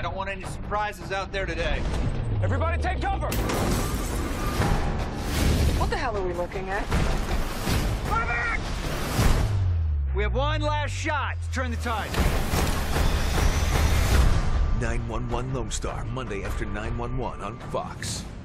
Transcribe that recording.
don't want any surprises out there today. Everybody take cover! What the hell are we looking at? We have one last shot to turn the tide. 911 Lone Star, Monday after 911 on Fox.